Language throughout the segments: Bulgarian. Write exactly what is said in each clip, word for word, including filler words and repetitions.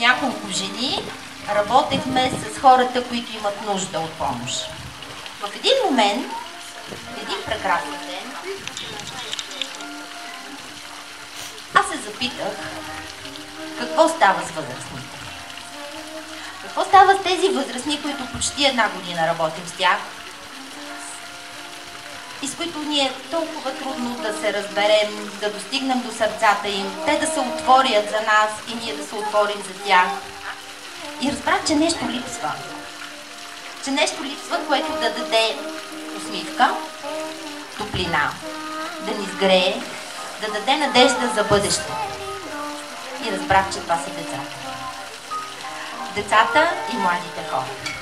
няколко жени, работехме с хората, които имат нужда от помощ. В един момент, един прекрасен ден, аз се запитах какво става с възрастните. Какво става с тези възрастни, които почти една година работим с тях и с които ни е толкова трудно да се разберем, да достигнем до сърцата им, те да се отворят за нас и ние да се отворим за тях. И разбрах, че нещо липсва. Че нещо липсва, което да даде усмивка, топлина, да ни сгрее, да даде надежда за бъдеще. И разбрах, че това са децата. Децата и младите хора.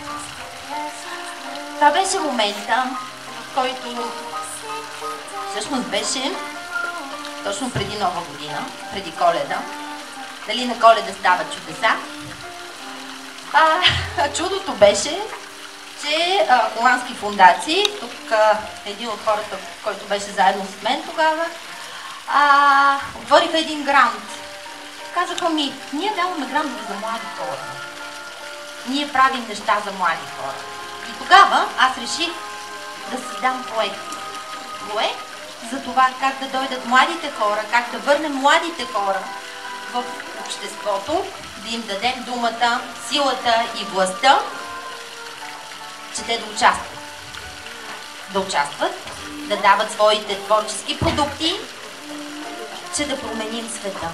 Това беше момента, в който всъщност беше точно преди Нова година, преди Коледа. Дали на Коледа стават чудеса? А, чудото беше, че а, Холандски фондации, тук а, един от хората, който беше заедно с мен тогава, а, отвориха един грант. Казаха ми, ние даваме грантове за млади хора. Ние правим неща за млади хора. И тогава аз реших да си дам проект. Проект за това как да дойдат младите хора, как да върнем младите хора в обществото, да им дадем думата, силата и властта, че те да участват. Да участват, да дават своите творчески продукти, че да променим света.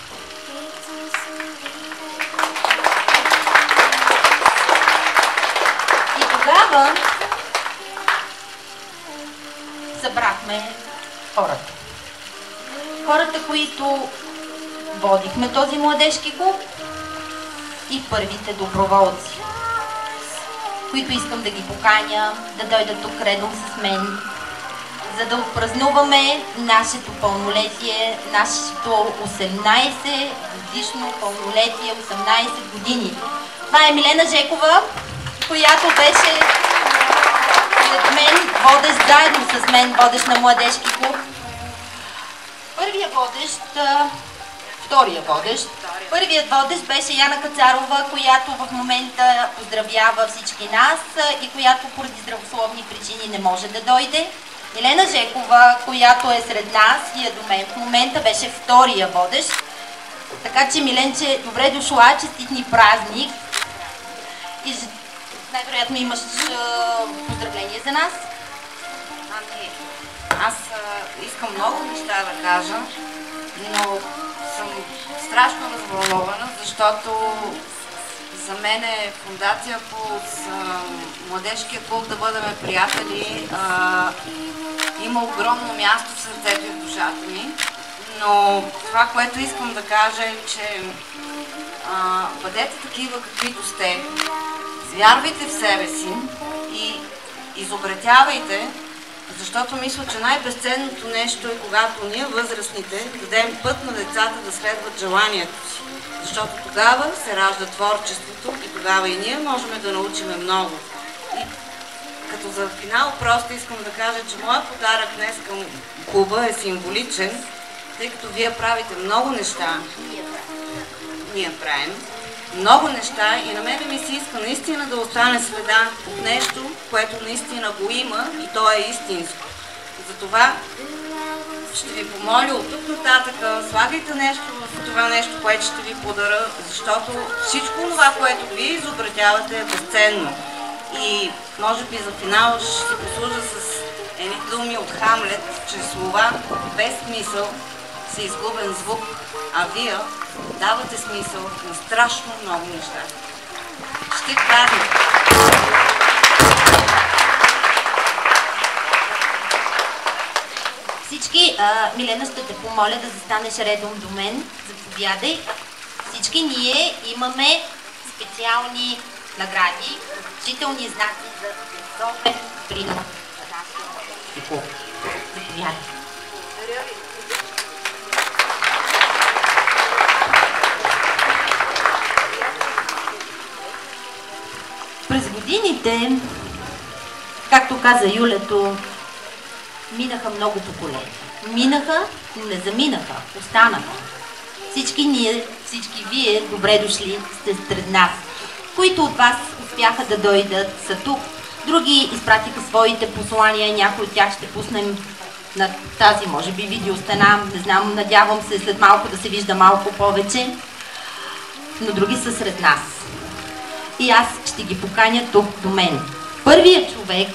И тогава събрахме хората. Хората, които водихме този младежки клуб и първите доброволци, които искам да ги поканя да дойдат тук редом с мен, за да отпразнуваме нашето пълнолетие, нашето осемнайсет годишно пълнолетие, осемнайсет години. Това е Милена Жекова, която беше след мен, водещ, заедно с мен, водещ на младежки клуб. Първия водещ, втория водещ. Първият водещ беше Яна Кацарова, която в момента поздравява всички нас и която поради здравословни причини не може да дойде. Милена Жекова, която е сред нас и е до мен в момента, беше втория водещ. Така че, Миленче, добре дошла, честит ни празник. И най-вероятно имаш поздравление за нас. Ами, аз а, искам много неща да кажа, но съм страшно развълнувана, защото за мен е фундация Пулс, младежкия клуб да бъдем приятели, а, има огромно място в сърцето и в душата ми, но това, което искам да кажа е, че а, бъдете такива каквито сте, вярвайте в себе си и изобретявайте, защото мисля, че най-безценното нещо е когато ние възрастните дадем път на децата да следват желанието си. Защото тогава се ражда творчеството и тогава и ние можем да научим много. И като за финал просто искам да кажа, че моят подарък днес към клуба е символичен, тъй като вие правите много неща. Ние правим много неща и на мен ми се иска наистина да остане следа от нещо, което наистина го има и то е истинско. Затова ще ви помоля от тук нататък, слагайте нещо в това нещо, което ще ви подаря, защото всичко това, което вие изобретявате, е безценно. И може би за финал ще си послужа с едни думи от Хамлет, че слова без смисъл са изгубен звук, а вие давате смисъл на страшно много неща. Ще празник! Всички, а, Милена, ще те помоля да застанеш редом до мен. Заповядай. Всички ние имаме специални награди, отличителни знаци за особен принос на нашия клуб. Заповядай. През годините, както каза Юлето, минаха много поколения. Минаха, но не заминаха, останаха. всички ние, всички вие, добре дошли сте сред нас. Които от вас успяха да дойдат, са тук. Други изпратиха своите послания, някои от тях ще пуснем на тази, може би, видеостена. Не знам, надявам се след малко да се вижда малко повече. Но други са сред нас. И аз ще ги поканя тук до мен. Първият човек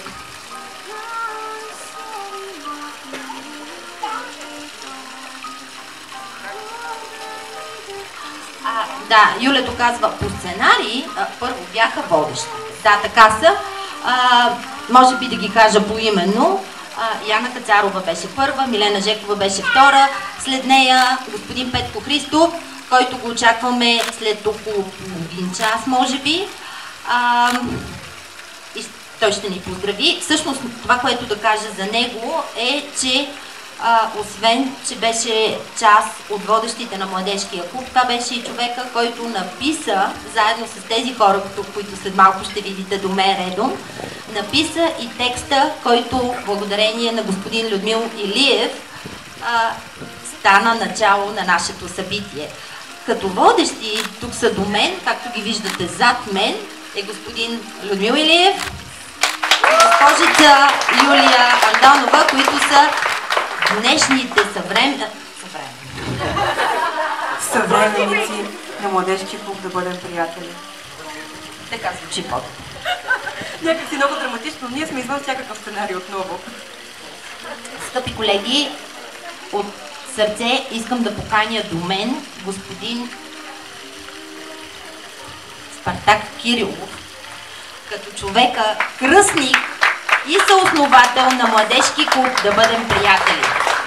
а, да, Юля доказва по сценарий, а, първо бяха водещи. Да, така са. А, може би да ги кажа поименно. А, Яна Кацарова беше първа, Милена Жекова беше втора, след нея господин Петко Христов, който го очакваме след около половин час, може би. А, и той ще ни поздрави. Всъщност, това, което да кажа за него е, че а, освен, че беше част от водещите на Младежкия клуб, това беше и човека, който написа, заедно с тези хора, които след малко ще видите до мен редом, написа и текста, който благодарение на господин Людмил Илиев а, стана начало на нашето събитие. Като водещи, тук са до мен, както ги виждате зад мен, е господин Людмил Илиев и госпожица Юлия Андонова, които са днешните съвременни... съвременници на Младежкия клуб да бъдем приятели. Така звучи под. Някак си много драматично, ние сме извън всякакъв сценарий отново. Скъпи колеги, от сърце искам да поканя до мен господин Спартак Кирилов, като човека кръстник и съосновател на Младежки клуб да бъдем приятели.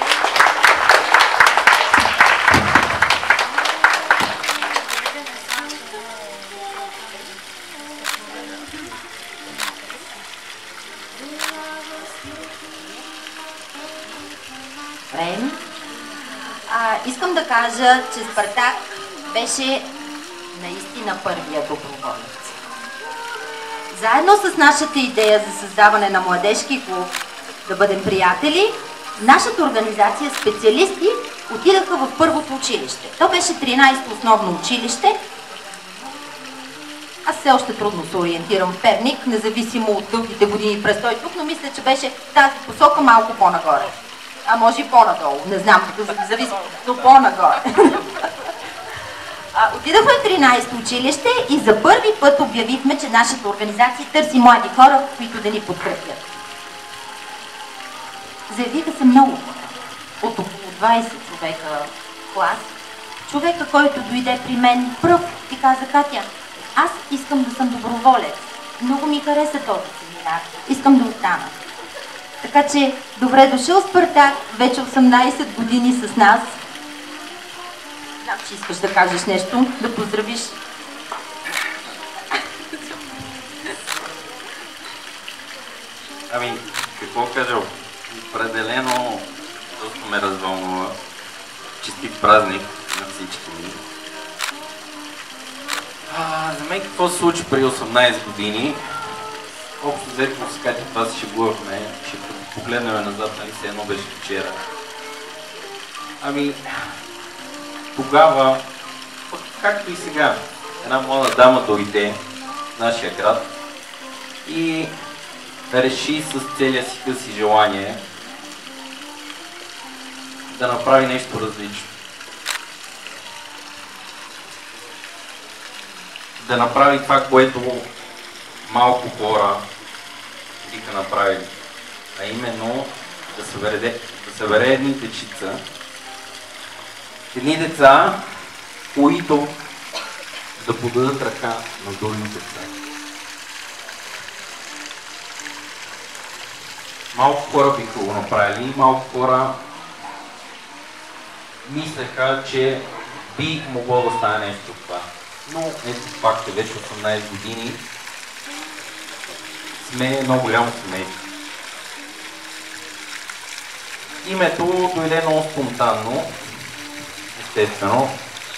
А, искам да кажа, че Спартак беше наистина първия доброволец. Заедно с нашата идея за създаване на Младежки клуб да бъдем приятели, нашата организация специалисти отидаха в първото училище. То беше тринайсето основно училище. Аз все още трудно се ориентирам в Перник, независимо от дългите години престой тук, но мисля, че беше в тази посока малко по-нагоре. А може и по-надолу, не знам, зависи, но по-нагоре. Отидахме в тринайсето училище и за първи път обявихме, че нашата организация търси млади хора, които да ни подкрепят. Заявиха се много хора, от около двайсет човека в клас. Човека, който дойде при мен пръв и каза: Катя, аз искам да съм доброволец. Много ми хареса този семинар. Искам да остана. Така че, добре дошъл, Спартак, вече осемнайсет години с нас. Знам, че искаш да кажеш нещо, да поздравиш. Ами, какво кажа? Определено доста ме развълнува. Честит празник на всички ми. А, за мен какво се случи при осемнайсет години? Общо взето с Катя това се шегувахме, ще погледнем назад, нали се едно беше вчера. Ами, тогава, както и сега, една млада дама дойде в нашия град и реши с целия си къс и желание да направи нещо различно. Да направи това, което малко хора биха направили, а именно да събере, да събере едни дечица, едни деца, които да подадат ръка на другите деца. Малко хора биха го направили, малко хора мислеха, че би могло да стане нещо това. Но ето факт е, вече осемнайсет години сме едно голямо семейство. Името дойде много спонтанно, естествено.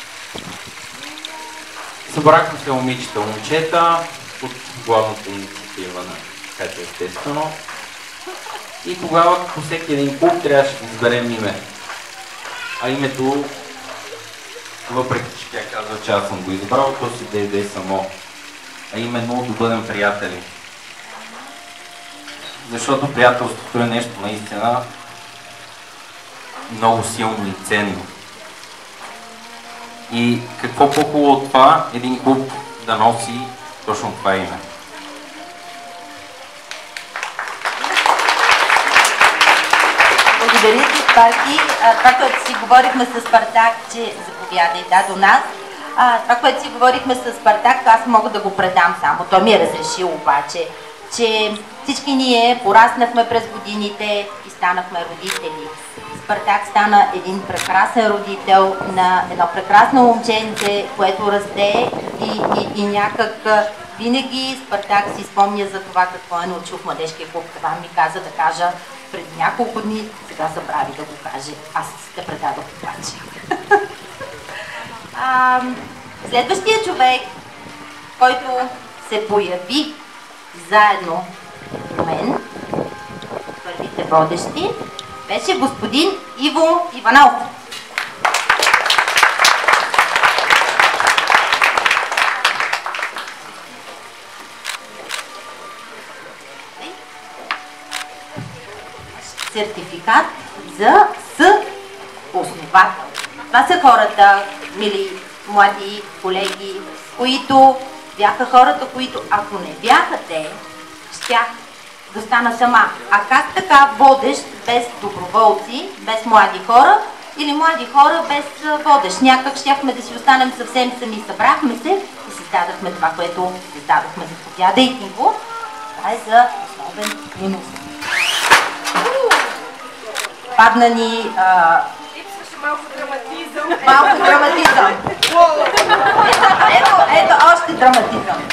Събрахме се момичета, момчета от главната инициатива на Катя, естествено. И тогава по всеки един клуб трябваше да изберем име. А името въпреки че тя казва, че аз съм го избрал, то си да иде само. А именно да бъдем приятели. Защото приятелството е нещо наистина много силно и ценно. И какво по-хубаво от това, един клуб да носи точно това име. Благодаря ти, Спарки. А, това, което си говорихме с Спартак, че заповядай да, до нас. А, това, което си говорихме с Спартак, аз мога да го предам само. Той ми е разрешил обаче, че всички ние пораснахме през годините и станахме родители. Спартак стана един прекрасен родител на едно прекрасно момченце, което расте и, и, и някак винаги Спартак си спомня за това какво е научил в младежкия клуб. Това ми каза да кажа преди няколко дни, сега забрави да го каже. Аз те предадох обаче. А, следващия човек, който се появи заедно с мен, първите водещи, беше господин Иво Иванов. Сертификат за съосновател. Това са хората, мили млади колеги, които бяха хората, които ако не бяха те, щях да стана сама. А как така водещ без доброволци, без млади хора или млади хора без водещ? Някак щяхме да си останем съвсем сами. Събрахме се и създадахме това, което създадохме. Заповядайте го. Това е за основен минус. Падна ни... А... Липсваше малко драматизъм. Малко драматизъм. Ето, ето още драматизъм.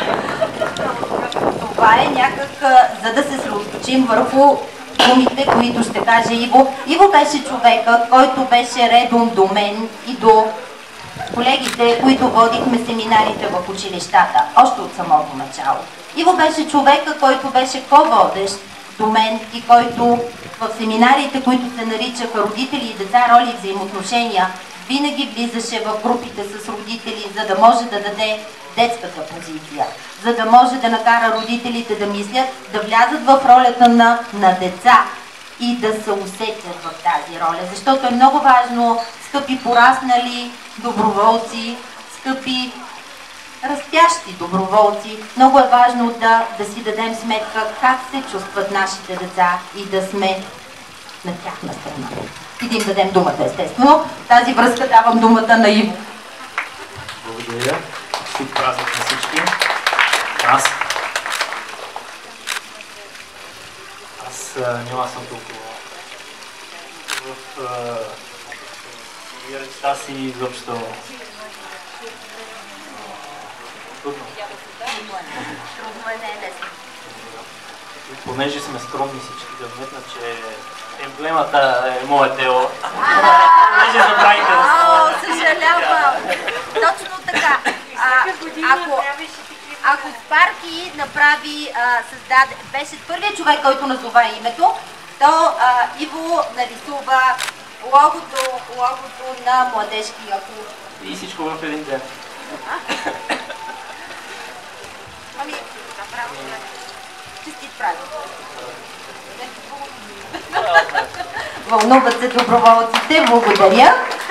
Това е някак, за да се съсредоточим върху думите, които ще каже Иво. Иво беше човека, който беше редом до мен и до колегите, които водихме семинарите в училищата, още от самото начало. Иво беше човека, който беше ко-водещ до мен и който в семинарите, които се наричаха родители и деца, роли и взаимоотношения, винаги влизаше в групите с родители, за да може да даде детската позиция, за да може да накара родителите да мислят, да влязат в ролята на, на деца и да се усетят в тази роля. Защото е много важно, скъпи пораснали доброволци, скъпи растящи доброволци, много е важно да, да си дадем сметка как се чувстват нашите деца и да сме на тяхна страна. И да им дадем думата, естествено. В тази връзка давам думата на Иво. Благодаря. Честит празник на всички. Аз. Аз няма съм толкова в речта си изобщо. Трудно. И понеже сме скромни всички да вметна, че емблемата е мое дело. Понеже забравите да О, съжалявам! Точно така. А, ако, ако Спарки направи, а, създаде, беше първият човек, който назова името, то а, Иво нарисува логото, логото на младежкия клуб. И всичко в един ден. Ами, направо, честит празник. Вълнуват се доброволците, благодаря.